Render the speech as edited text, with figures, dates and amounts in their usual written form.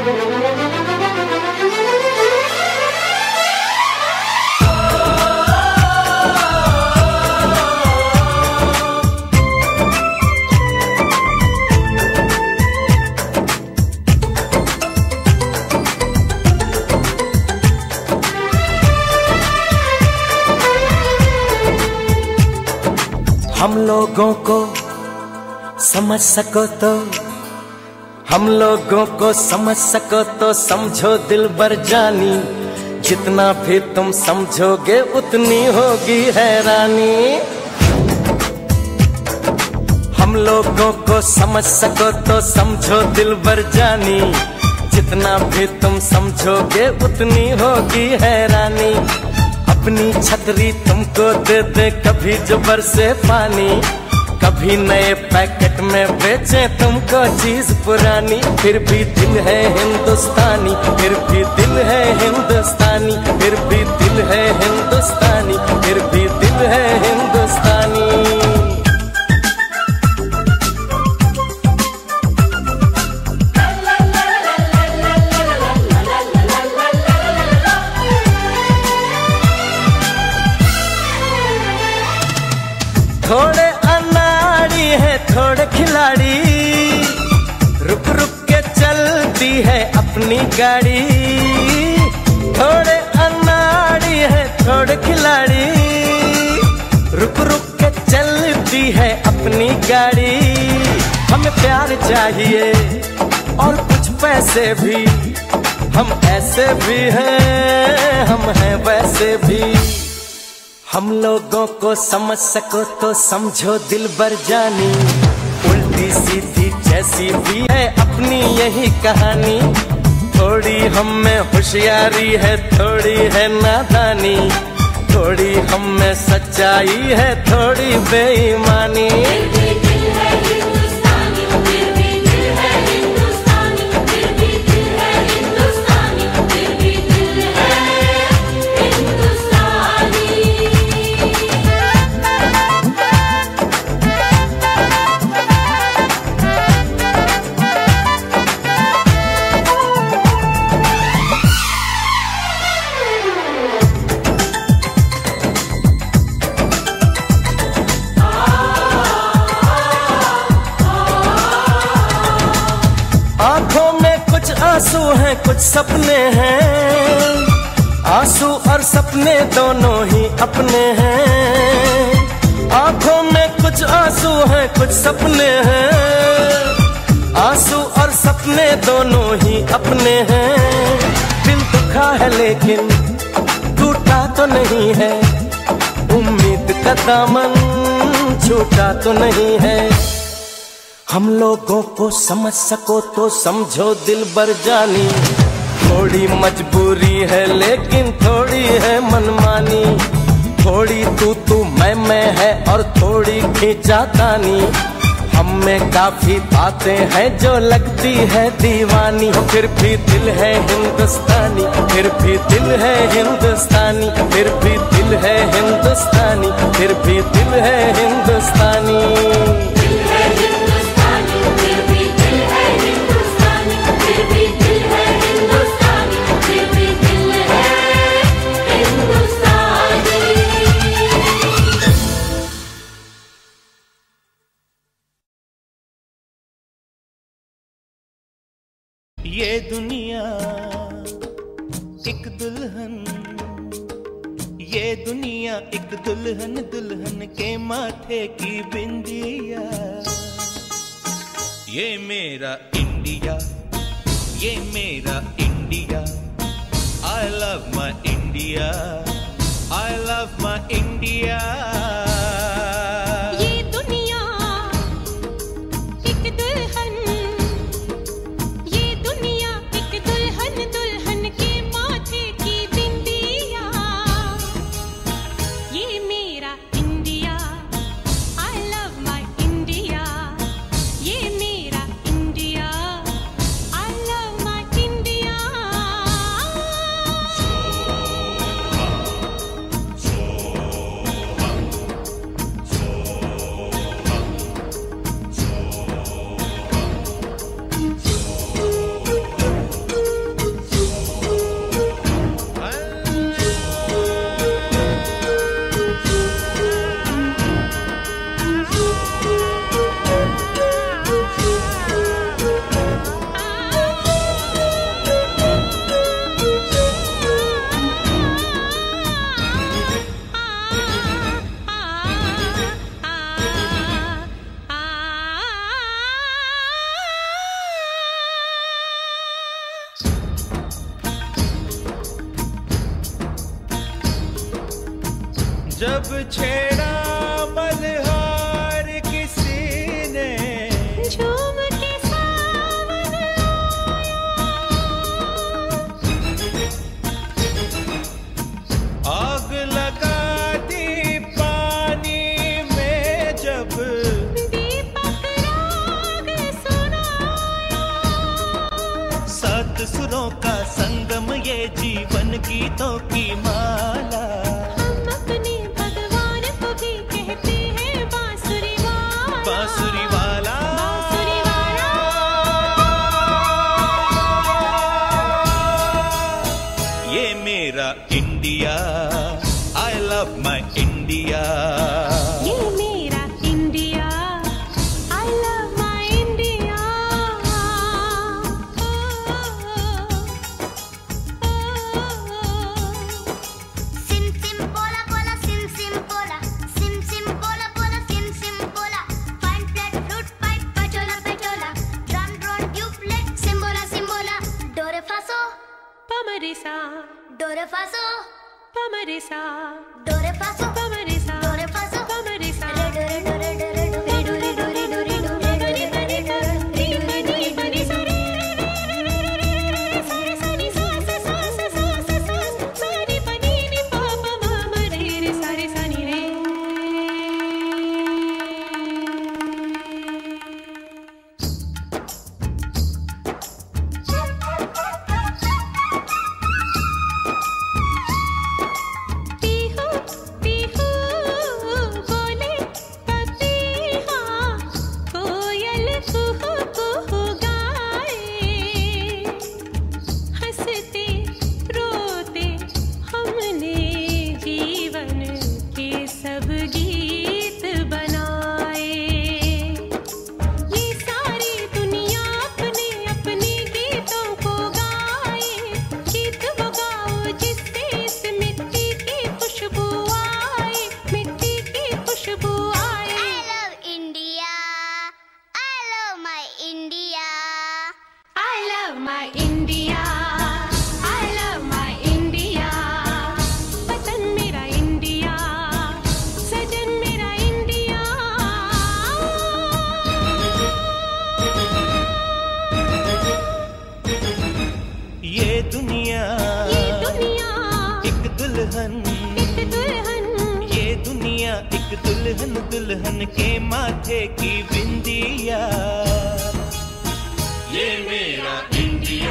हम लोगों को समझ सको तो, हम लोगों को समझ सको तो समझो दिलबर जानी, जितना भी तुम समझोगे उतनी होगी हैरानी। हम लोगों को समझ सको तो समझो दिलबर जानी, जितना भी तुम समझोगे उतनी होगी हैरानी। अपनी छतरी तुमको दे दे कभी जो बरसे पानी, कभी नए पैकेट में बेचे तुमको चीज पुरानी। फिर भी दिल है हिंदुस्तानी, फिर भी दिल है हिंदुस्तानी, फिर भी दिल है हिंदुस्तानी, फिर भी दिल है हिंदुस्तानी। थोड़े अनाड़ी है थोड़े खिलाड़ी, रुक रुक के चलती है अपनी गाड़ी। थोड़े अनाड़ी है थोड़े खिलाड़ी, रुक रुक के चलती है अपनी गाड़ी। हमें प्यार चाहिए और कुछ पैसे भी, हम ऐसे भी हैं हम हैं वैसे भी। हम लोगों को समझ सको तो समझो दिलबर जानी, उल्टी सीधी जैसी भी है अपनी यही कहानी। थोड़ी हम में होशियारी है थोड़ी है नादानी, थोड़ी हम में सच्चाई है थोड़ी बेईमानी। आंखों में कुछ आंसू हैं कुछ सपने हैं, आंसू और सपने दोनों ही अपने हैं। आंखों में कुछ आंसू हैं कुछ सपने हैं, आंसू और सपने दोनों ही अपने हैं। दिल दुखा है लेकिन टूटा तो नहीं है, उम्मीद का दामन छूटा तो नहीं है। हम लोगों को समझ सको तो समझो दिलबर जानी, थोड़ी मजबूरी है लेकिन थोड़ी है मनमानी। थोड़ी तू मैं है और थोड़ी खींचातानी, हम में काफी बातें हैं जो लगती है दीवानी। फिर भी दिल है हिंदुस्तानी, फिर भी दिल है हिंदुस्तानी, फिर भी दिल है हिंदुस्तानी, फिर भी दिल है हिंदुस्तानी। ये दुनिया एक दुल्हन, ये दुनिया एक दुल्हन, दुल्हन के माथे की बिंदिया। ये मेरा इंडिया, ये मेरा India. I love my India, I love my India। जब छेड़ा मल्हार किसी ने, झूम के सावन आग लगा दी पानी में जब, दीपक राग सुनाया। सात सुरों का संगम ये जीवन गीतों की माला। हम अपने भगवान को भी कहते हैं बांसुरी वाला, बांसुरी वाला, बांसुरी वाला। ये मेरा India, I love my India. ये मेरा India, I love my India. Sim sim bola bola sim sim bola, sim sim bola bola sim sim bola. Fine flat flute pipe pachola pachola, drum drone tubeless simbola simbola. Do re fa so, Pamarisa, do re fa so, pamarisa, do re fa so, pamarisa, do re fa so, pamarisa. re do re do re do re do re do re do re do re do re do re do re do re. पीहू पीहू बोले पपीहा, कोयल कुहू कुहू गाए। हंसते रोते हमने जीवन के सब गीत बनाए। ये सारी दुनिया अपने अपने गीतों को गाए। गीत वो गाओ जिससे इस मिट्टी की खुशबू आए, मिट्टी की खुशबू आए। I love India, I love my India. I love my India, I love my India. वतन मेरा इंडिया, सजन मेरा इंडिया। ये दुनिया ये दुनिया एक दुल्हन, एक दुल्हन, ये दुनिया एक दुल्हन, दुल्हन के माथे की बिंदिया। ये मेरा इंडिया,